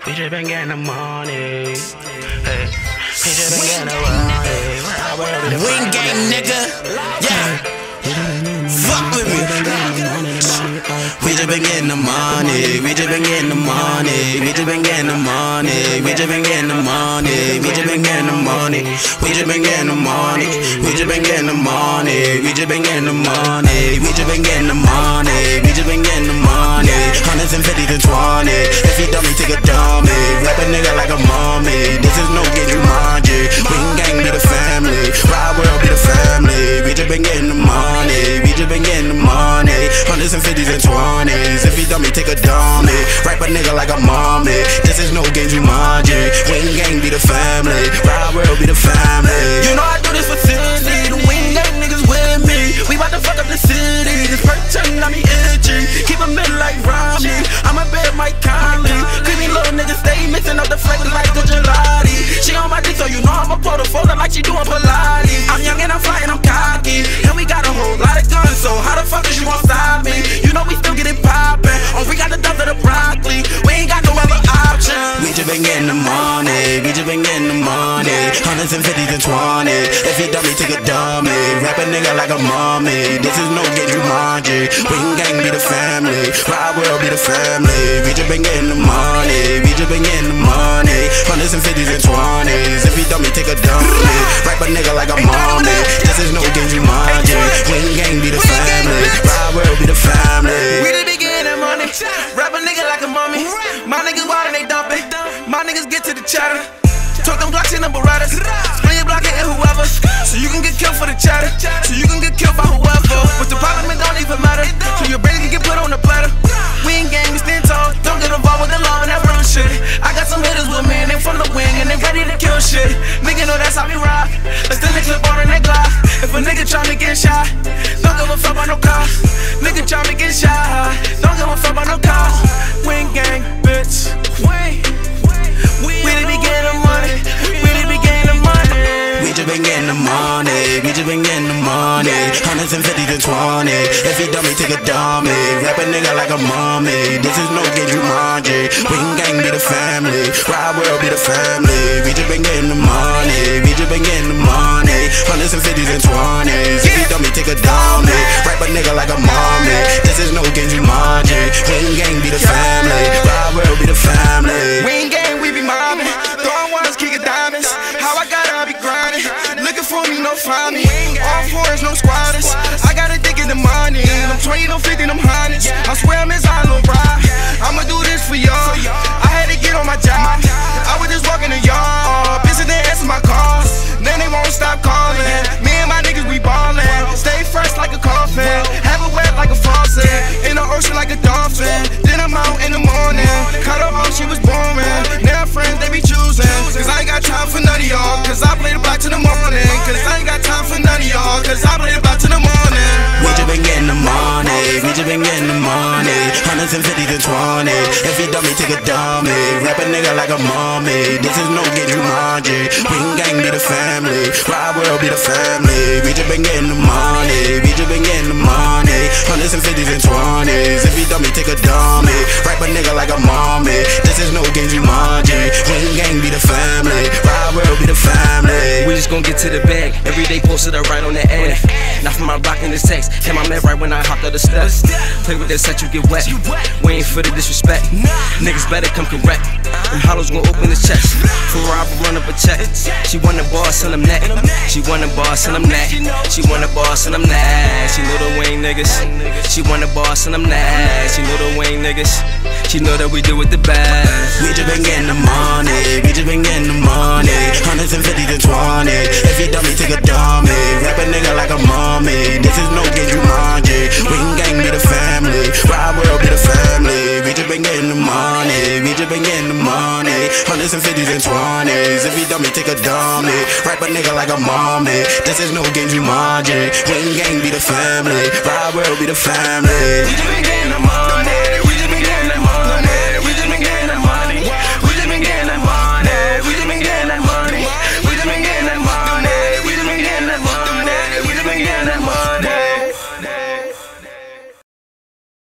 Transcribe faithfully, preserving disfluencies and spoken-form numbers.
We just been getting the money. Hey, we just been getting the money. Wing gang, nigga. Yeah. Fuck with me. We just been getting the money. We just been getting the money. We just been getting the money. We just been getting the money. We just been getting the money. We just been getting the money. We just been getting the money. We just been getting the money. We just been getting the money. We just been getting the money. Hundreds and fifties and twenty. If you dummy, take a dummy. Rap a nigga like a mommy. This is no game, you mind it. Wing gang be the family. Ride world be the family. We just been getting the money. We just been getting the money. Hundreds and fifties and twenties. If you dummy, take a dummy. Rap a nigga like a mommy. This is no game, you mind it. Wing gang be the family. Ride world be the family. You know I do this for silly. The wing gang niggas with me. We bout to fuck up the city. This perk turn on me itchy. Keep a middle like Rami. I'm a bad Mike Conley. Creepy little niggas stay mixing up the flavors like the gelati. She on my dick, so you know I'm a portfolio like she doing Pilates. I'm young and I'm flying, I'm cocky. And we got a whole lot of guns, so how the fuck is you gon' stop me? You know we still get it poppin'. Oh, we got the dust of the broccoli. We ain't got no other options. We just been getting the money. We just been getting the money. Hundreds and fifties and twenties. If you dummy, take a dummy. Rap a nigga like a mommy. This is no game, you mind it. Wing gang be the family. Ride world be the family. We just been getting the money. We just been getting the money. Hundreds and fifties and twenties. If you dummy, take a dummy. Rap a nigga like a mommy. This is no game, you mind it. Wing gang be the family. Ride world be the family. We just be getting that money. Rap a nigga like a mommy. My niggas wild and they dumping. My niggas get to the chatter. Talk them blocks in the Berettas. Spray your block and whoever. So you can get killed for the chatter. So you can get killed by whoever. With the parliament don't even matter. So your brain can get put on the platter. We ain't gang, we stand tall. Don't get involved with the law and that run shit. I got some hitters with me and they from the wing and they ready to kill shit. Nigga know that's how we rock. Let's still the clip on that Glock. If a nigga tryna get shot, don't give a fuck about no car. Nigga tryna get shot, don't give a fuck about no car. Wing gang, bitch. Wing. We just be getting the money. We just be getting the money. We just been getting the money. We just been getting the money. Hundreds and fifties and twenties. If you dummy, take a dummy. Rap a nigga like a mommy. This is no game, you mind it. Wing gang be the family. Ride world be the family. We just been getting the money. We just been getting the money. Hundreds and fifties and twenties. If you dummy, take a dummy. Rap a nigga like a mommy. This is no game, you mind it. Wing gang be the family. Ride world be the family. Wing gang, we be mobbing. Throwing ones, kicking diamonds. How I got it, I be grinding. Looking for me, no find me. All fours, no squatters. I got a dick in the money. I'm twenty, no fifty, them hundreds. I swear I'm his on ride. I'ma do this for y'all. I had to get on my job. I was just walking the yard. Busy, they answer my calls. Then they won't stop calling. Me and my niggas, we ballin'. Stay fresh like a coffin. Have it wet like a faucet. In the ocean like a dolphin. Then I'm out in the morning. Caught her on, she was boring. Now friends, they be choosing. Cause I ain't got time for none of y'all. Cause I play the block to the morning. Cause I ain't got time for none of y'all. Cause I play the block to the morning. We just been getting the money. We just been getting the money. Hundreds and fifties and twenties. If you dummy, take a dummy. Rap a nigga like a mommy. This is no game, you mind it. Wing gang be the family. Ride world be the family. We just been getting the money. We just been getting the money. Hundreds and fifties and twenties. If you dummy, take a dummy. Rap a nigga like a mommy. This is no game, you mind it. Wing gang be the family. Ride world be the family. We just gon' get to the bag. Every day posted up right on the ad. Not from my block in this text. Hit my man right when I hopped up the steps. Play with that set, you get wet. We ain't for the disrespect. Niggas better come correct. Them hollows gon' open his chest. For Rob, run up a check. She want the boss and I'm that. She want the boss and I'm that. She want the boss and I'm that. She know the Wayne niggas. She want the boss and I'm that. She know the Wayne niggas. She know that we do it the best. We just been getting the money. We just been getting the money. Hundreds and fifties and twenties. If you dummy, take a dummy. Rap a nigga like a mommy. This is no game, you mind it. Wing gang be the family. Ride world be the family. We just been getting the money. We just been getting the money. Hundreds and fifties and twenties. If you dummy, take a dummy. Rap a nigga like a mommy. This is no game, you mind it. Wing gang be the family. Ride world be the family. We just been getting the money.